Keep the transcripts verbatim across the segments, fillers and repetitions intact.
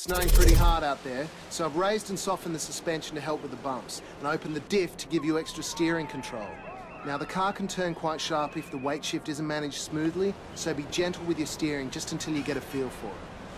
snowing pretty hard out there, so I've raised and softened the suspension to help with the bumps, and opened the diff to give you extra steering control. Now, the car can turn quite sharp if the weight shift isn't managed smoothly, so be gentle with your steering just until you get a feel for it.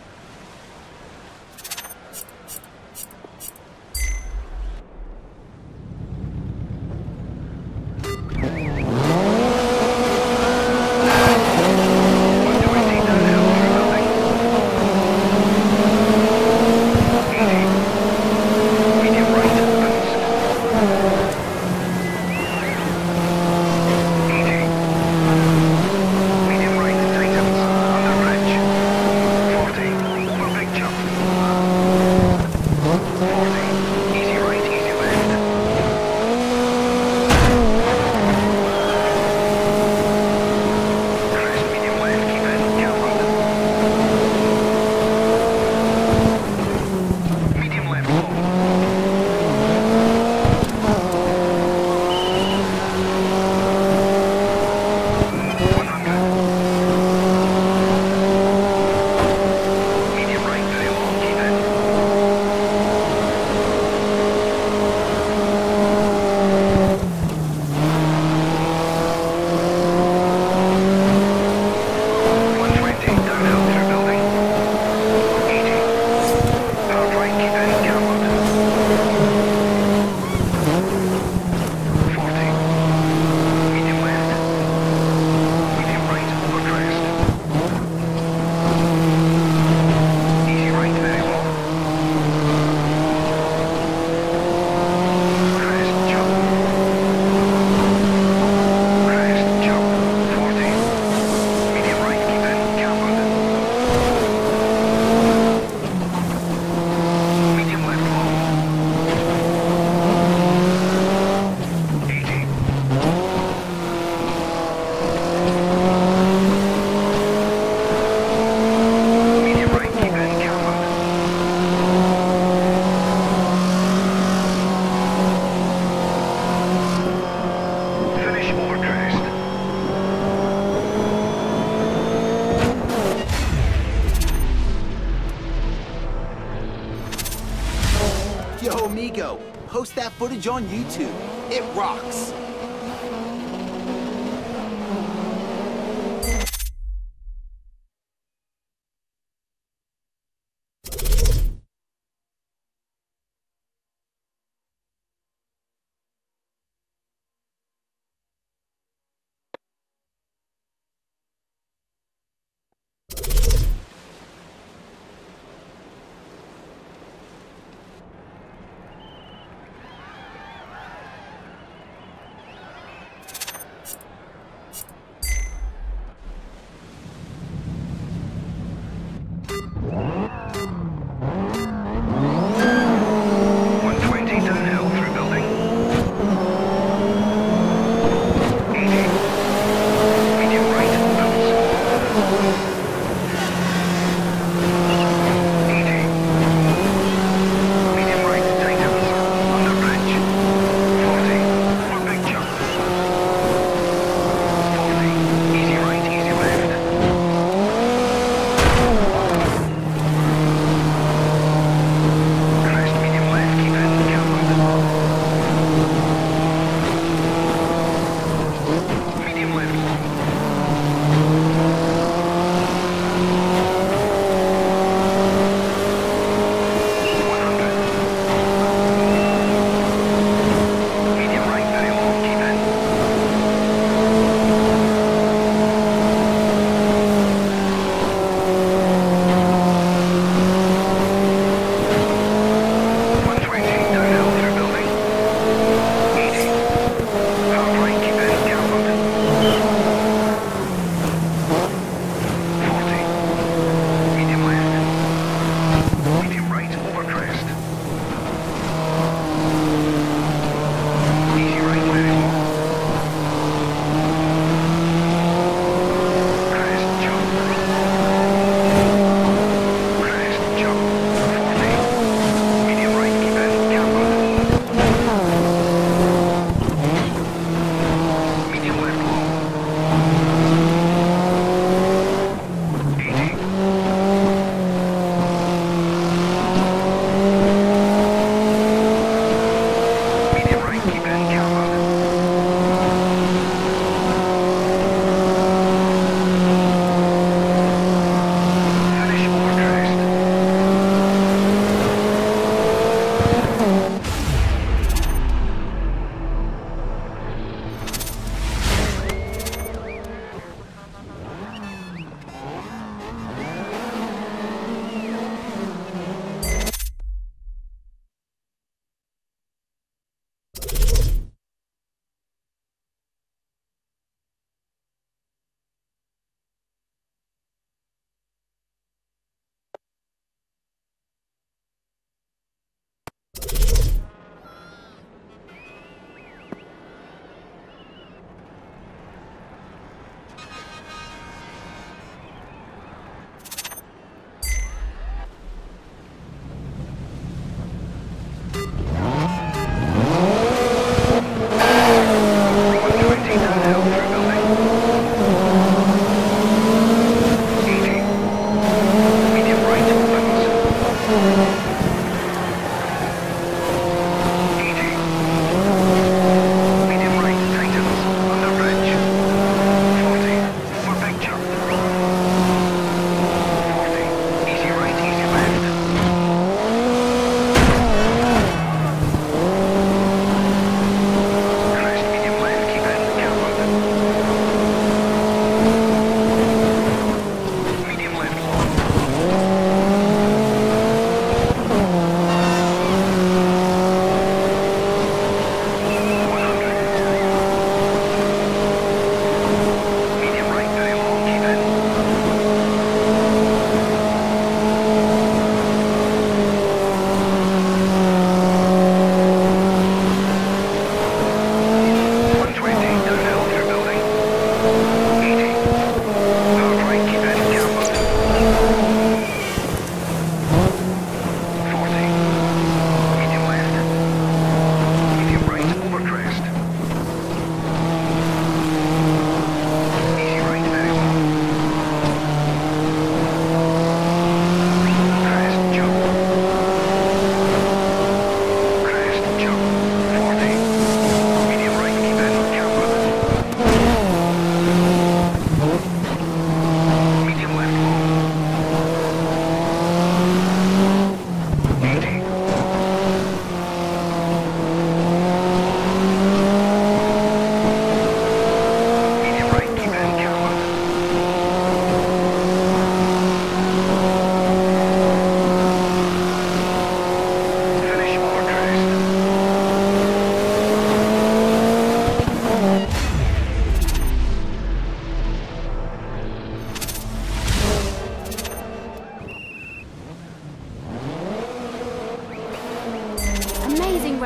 Yo, amigo, post that footage on YouTube. It rocks.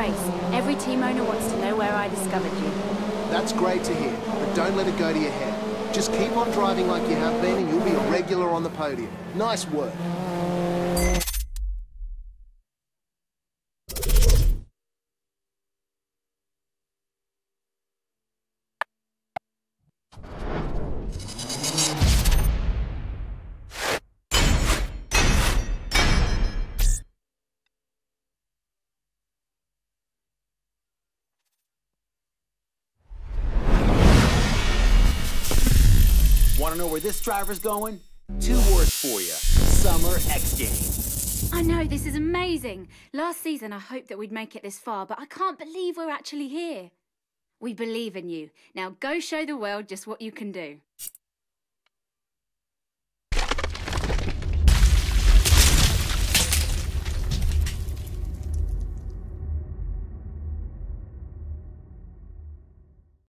race. Every team owner wants to know where I discovered you. That's great to hear, but don't let it go to your head. Just keep on driving like you have been and you'll be a regular on the podium. Nice work. Want to know where this driver's going? Two words for you. Summer X Games. I know, this is amazing. Last season I hoped that we'd make it this far, but I can't believe we're actually here. We believe in you. Now go show the world just what you can do.